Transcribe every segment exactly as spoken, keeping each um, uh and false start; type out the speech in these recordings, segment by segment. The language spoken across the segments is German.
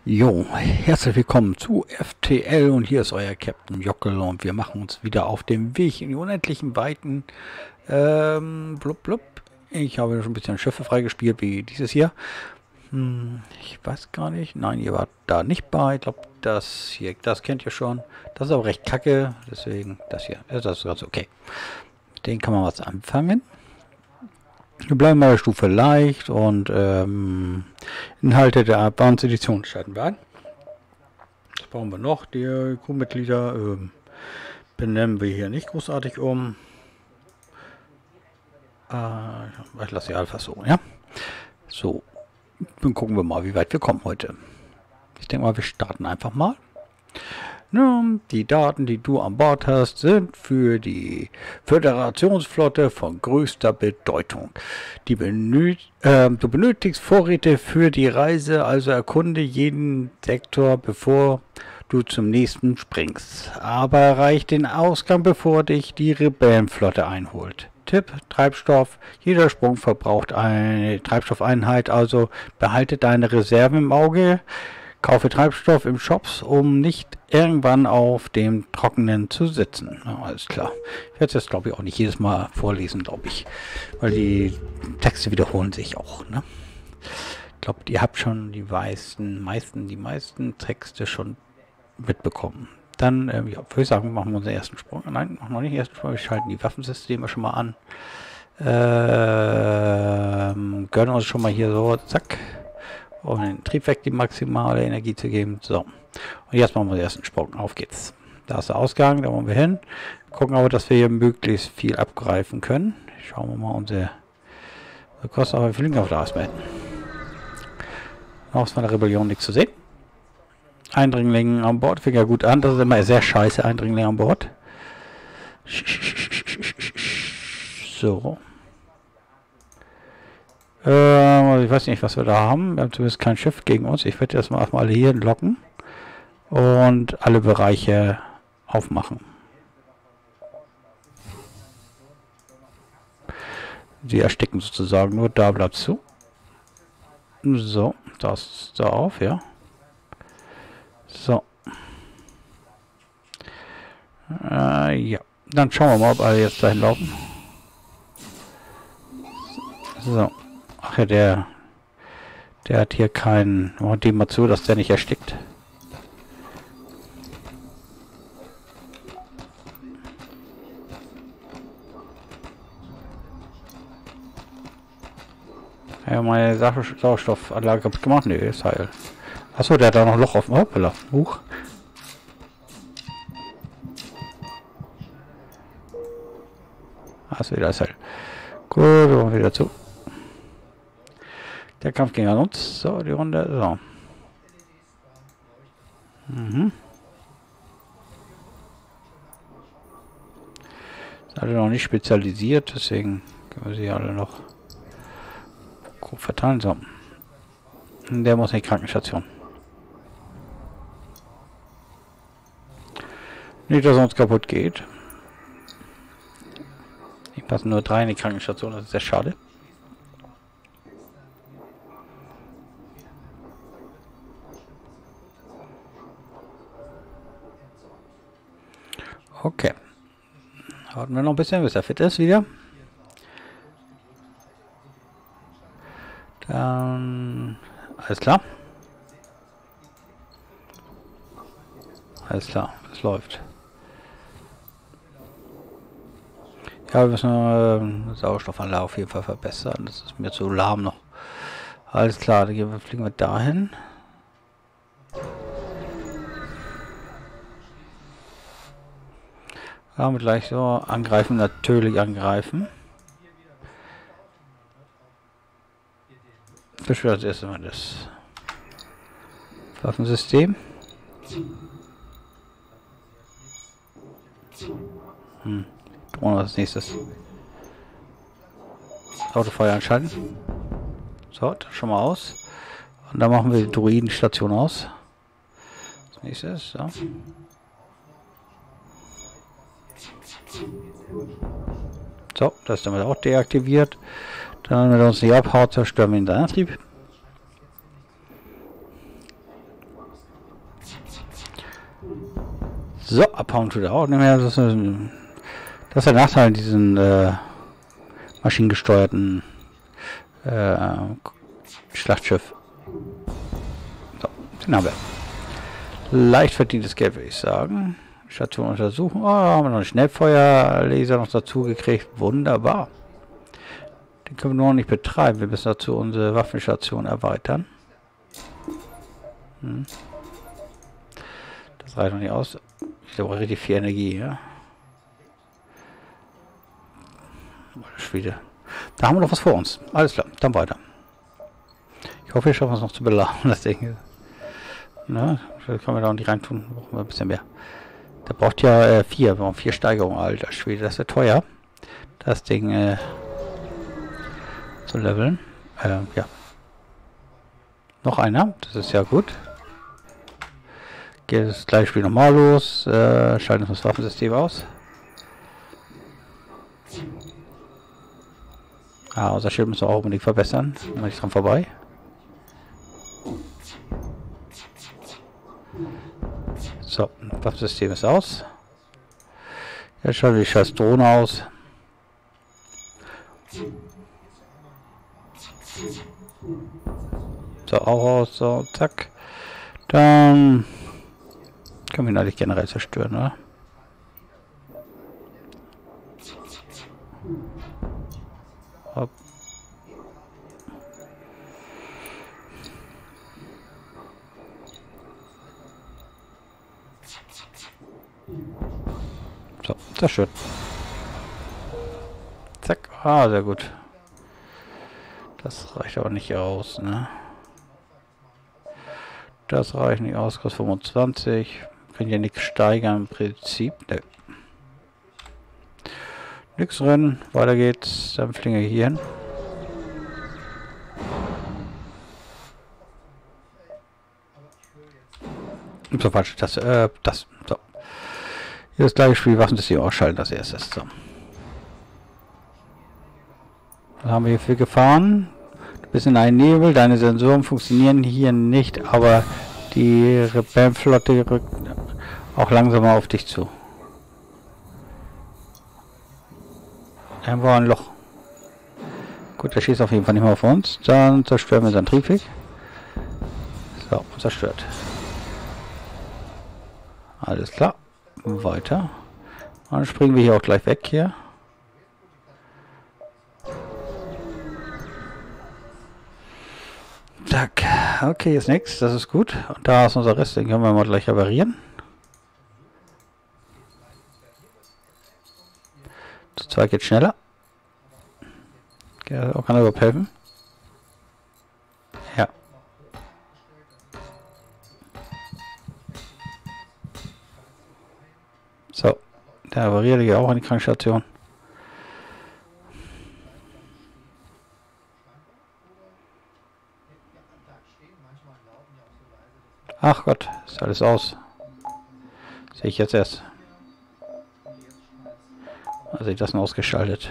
Jo, herzlich willkommen zu F T L und hier ist euer Captain Jockel und wir machen uns wieder auf den Weg in die unendlichen Weiten. Ähm, blub blub. Ich habe schon ein bisschen Schiffe freigespielt wie dieses hier. Hm, ich weiß gar nicht. Nein, ihr wart da nicht bei. Ich glaube, das hier, das kennt ihr schon. Das ist aber recht kacke, deswegen das hier. Das ist ganz okay. Den kann man was anfangen. Wir bleiben bei der Stufe leicht und ähm, Inhalte der Advanced Edition schalten wir ein. Was brauchen wir noch? Die Crewmitglieder ähm, benennen wir hier nicht großartig um. Äh, ich lasse sie einfach so, ja. So, dann gucken wir mal, wie weit wir kommen heute. Ich denke mal, wir starten einfach mal. Nun, die Daten, die du an Bord hast, sind für die Föderationsflotte von größter Bedeutung. Die benöt äh, du benötigst Vorräte für die Reise, also erkunde jeden Sektor, bevor du zum nächsten springst. Aber erreich den Ausgang, bevor dich die Rebellenflotte einholt. Tipp, Treibstoff. Jeder Sprung verbraucht eine Treibstoffeinheit, also behalte deine Reserven im Auge. Kaufe Treibstoff im Shops, um nicht irgendwann auf dem Trockenen zu sitzen. Ja, alles klar. Ich werde es jetzt, glaube ich, auch nicht jedes Mal vorlesen, glaube ich. Weil die Texte wiederholen sich auch. Ne? Ich glaube, ihr habt schon die meisten, meisten, die meisten Texte schon mitbekommen. Dann, ähm, ja, würde ich sagen, machen wir unseren ersten Sprung. Nein, machen wir nicht den ersten Sprung. Wir schalten die Waffensysteme schon mal an. Ähm, gönnen uns schon mal hier so, zack. Um den Triebwerk die maximale Energie zu geben. So. Und jetzt machen wir den ersten Sprung. Auf geht's. Da ist der Ausgang, da wollen wir hin. Gucken aber, dass wir hier möglichst viel abgreifen können. Schauen wir mal unsere Kosten, aber wir fliegen auf der Eisbahn. Noch ist von der Rebellion nichts zu sehen. Eindringlinge an Bord. Fängt ja gut an. Das ist immer sehr scheiße, Eindringlinge an Bord. So. Ich weiß nicht, was wir da haben. Wir haben zumindest kein Schiff gegen uns. Ich werde erstmal alle hier locken und alle Bereiche aufmachen. Sie ersticken sozusagen. Nur da bleibt zu. So, das ist da auf, ja. So. Äh, ja. Dann schauen wir mal, ob alle jetzt dahin laufen. So. Ach ja, der, der hat hier keinen... Machen dem mal zu, dass der nicht erstickt. Ja, meine Sauerstoffanlage kaputt gemacht. Nee, ist heil. Achso, der hat da noch ein Loch auf dem Hoppala. Huch. Achso, da ist heil. Gut, wir wieder zu. Der Kampf ging an uns. So, die Runde. So. Mhm. Ist alle noch nicht spezialisiert, deswegen können wir sie alle noch grob verteilen. So. Der muss in die Krankenstation. Nicht, dass er uns kaputt geht. Ich passen nur drei in die Krankenstation, das ist sehr schade. Okay. Warten wir noch ein bisschen, bis er fit ist wieder. Dann... Alles klar. Alles klar, es läuft. Ja, wir müssen äh, Sauerstoffanlage auf jeden Fall verbessern. Das ist mir zu lahm noch. Alles klar, dann gehen wir, fliegen wir dahin. Haben wir gleich so angreifen, natürlich angreifen. Beschwört als erstes mal das Waffensystem. Hm. Drohne als nächstes. Autofeuer anschalten. So, das schon mal aus. Und dann machen wir die Druidenstation aus. Als nächstes, so. So, das ist damit auch deaktiviert. Dann, wenn er uns nicht abhaut, zerstören wir den Antrieb. So, abhauen tut er auch nicht mehr. Das ist, ein, das ist der Nachteil in diesen äh, maschinengesteuerten äh, Schlachtschiff. So, den haben wir. Leicht verdientes Geld, würde ich sagen. Station untersuchen. Oh, haben wir noch einen Schnellfeuerlaser noch dazu gekriegt. Wunderbar. Den können wir noch nicht betreiben. Wir müssen dazu unsere Waffenstation erweitern. Hm. Das reicht noch nicht aus. Ich brauche richtig viel Energie, ja. Wieder. Da haben wir noch was vor uns. Alles klar, dann weiter. Ich hoffe, wir schaffen es noch zu beladen, das Ding. Na, da können wir da nicht reintun. Brauchen wir ein bisschen mehr. Der braucht ja äh, vier. Wir brauchen vier Steigerungen, alter Schwede. Das wird teuer. Das Ding äh, zu leveln. Äh, ja. Noch einer. Das ist ja gut. Geht das gleiche Spiel nochmal los. Äh, schalten wir das Waffensystem aus. Ah, unser Schild müssen wir auch unbedingt verbessern. Mal nicht dran vorbei. So, das Waffensystem ist aus. Jetzt schauen wir die scheiß Drohne aus. So, auch aus. So, zack. Dann können wir ihn eigentlich generell zerstören, oder? Hopp. So, zerstört. Zack. Ah, sehr gut. Das reicht aber nicht aus, ne? Das reicht nicht aus. Kostet fünfundzwanzig. Kann ja nichts steigern im Prinzip. Ne. Nix drin. Weiter geht's. Dann fliegen wir hier hin. So, falsch. Das, äh, das. So. Hier das gleiche Spiel. Waffensystem ausschalten als erstes. So. Was haben wir hier für gefahren? Du bist in einem Nebel. Deine Sensoren funktionieren hier nicht, aber die Rebellenflotte rückt auch langsamer auf dich zu. Irgendwo ein Loch. Gut, der schießt auf jeden Fall nicht mehr auf uns. Dann zerstören wir sein Triebweg. So, zerstört. Alles klar. Weiter. Dann springen wir hier auch gleich weg hier. Zack. Okay, ist nichts. Das ist gut. Und da ist unser Rest. Den können wir mal gleich reparieren. Zu zweit geht schneller. Ja, auch kann er überhaupt helfen. Ja. So. Der repariert ja auch an die Krankenstation. Ach Gott, ist alles aus. Sehe ich jetzt erst. Also ich das noch ausgeschaltet.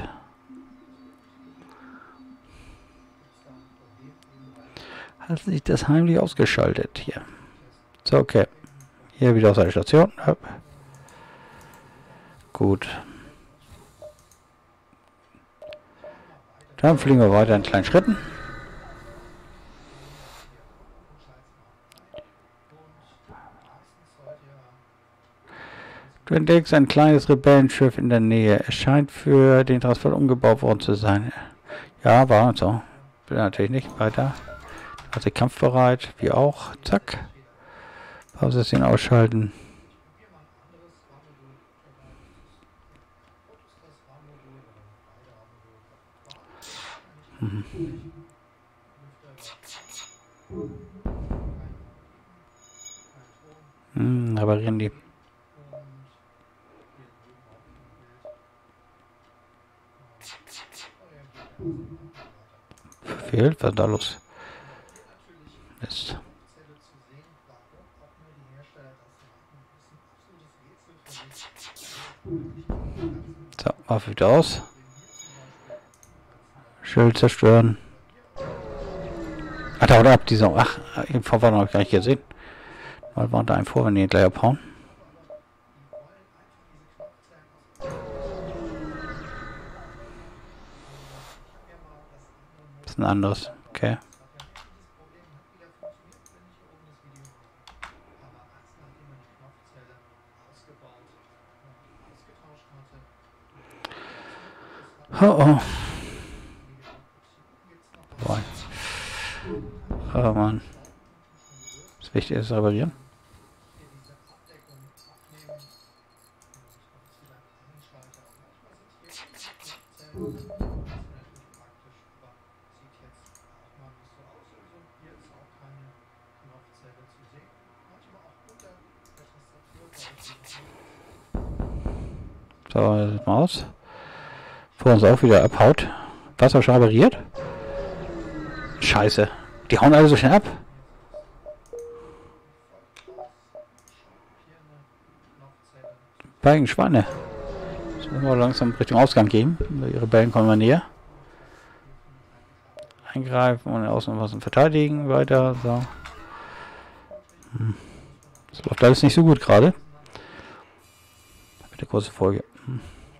Hat sich das heimlich ausgeschaltet hier. So, okay. Hier wieder aus der Station. Hopp. Gut. Dann fliegen wir weiter in kleinen Schritten. Du entdeckst ein kleines Rebellenschiff in der Nähe. Es scheint für den Transport umgebaut worden zu sein. Ja, war und so. Will natürlich nicht weiter. Also kampfbereit, wie auch. Zack. Pause-System ausschalten. Mhm. Hm, reparieren die. Fehlt, was ist da los? Mist. So, Waffe wieder aus. Schild zerstören. Ach, da haut ab, dieser. Ach, im Vorwand habe ich gar nicht gesehen. Mal waren da ein vor, wenn die gleich abhauen. ist ein anderes. Okay. Oh oh. Boah. Oh Mann. Das Wichtige ist reparieren. So, das sieht mal aus. Vor uns auch wieder abhaut. Wasser schon repariert. Scheiße. Die hauen alle so schnell ab. Beiden Schweine. Jetzt müssen wir langsam Richtung Ausgang gehen. Die Rebellen kommen mal näher. Eingreifen und außen was verteidigen. Weiter. So. Hm. Das läuft alles nicht so gut gerade. Bitte kurze Folge. Hm.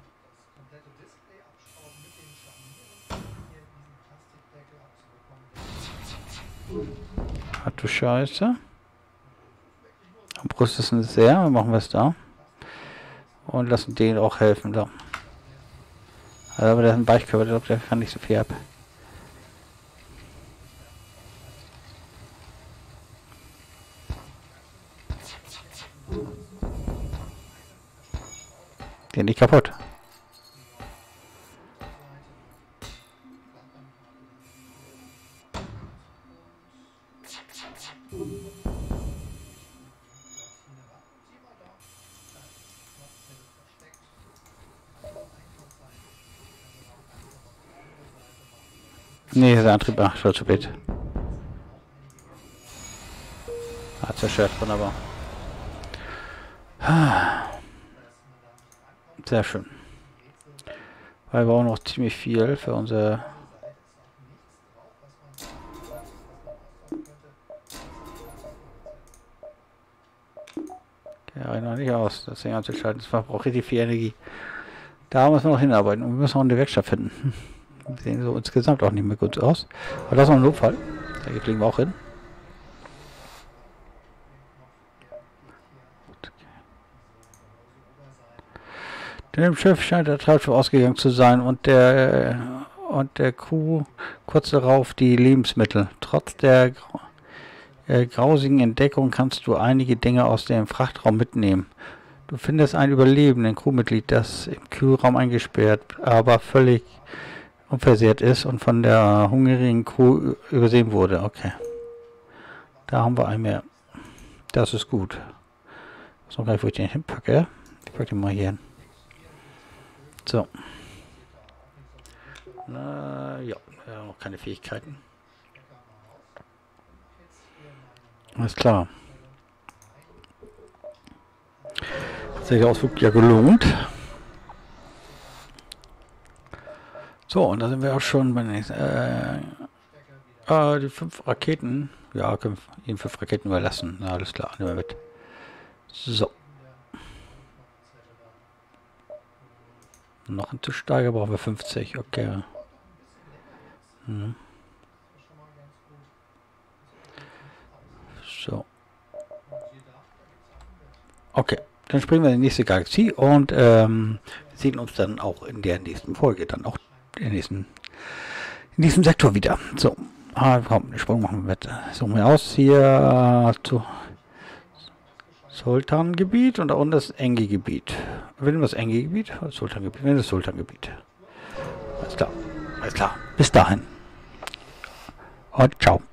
Ach du Scheiße. Brust ist ein sehr. Machen wir es da. Und lassen den auch helfen. Da. Also, aber der ist ein Weichkörper. Der, der kann nicht so viel ab. Den nicht kaputt. Nee, der Antrieb, ach, schon zu spät. Ah, zerstört, wunderbar. Sehr schön. Weil wir auch noch ziemlich viel für unser... Ja, reicht noch nicht aus, das Ding anzuschalten. Das verbraucht richtig viel Energie. Da müssen wir noch hinarbeiten und wir müssen auch eine Werkstatt finden. Wir sehen so insgesamt auch nicht mehr gut aus. Aber das ist noch ein Notfall. Da kriegen wir auch hin. Dem Schiff scheint der Treibstoff ausgegangen zu sein und der und der Crew kurz darauf die Lebensmittel. Trotz der äh, grausigen Entdeckung kannst du einige Dinge aus dem Frachtraum mitnehmen. Du findest ein überlebenden Crewmitglied, das im Kühlraum eingesperrt, aber völlig unversehrt ist und von der hungrigen Crew übersehen wurde. Okay. Da haben wir einen mehr. Das ist gut. Ich weiß noch gar nicht, wo ich den hinpacke. Ich packe den mal hier hin. So. Na, ja, wir haben noch keine Fähigkeiten. Alles klar. Hat sich der Ausflug ja gelohnt. So, und da sind wir auch schon bei den nächsten. Äh, äh, die fünf Raketen. Ja, können wir ihnen fünf Raketen überlassen. Na, alles klar, nehmen wir mit. So. Noch ein Tischsteiger brauchen wir fünfzig, okay. Hm. So. Okay, dann springen wir in die nächste Galaxie und ähm, sehen uns dann auch in der nächsten Folge, dann auch in, der nächsten, in diesem Sektor wieder. So, ah, komm, den Sprung machen wir mit. Suchen wir aus hier zu Sultangebiet und da unten das Engi-Gebiet. Wenn das Engi-Gebiet oder Sultangebiet? Wenn das Sultangebiet. Alles klar. Alles klar. Bis dahin. Und ciao.